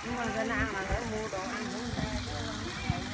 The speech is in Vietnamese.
Nhưng mà cái nàng là phải mua đồ ăn uống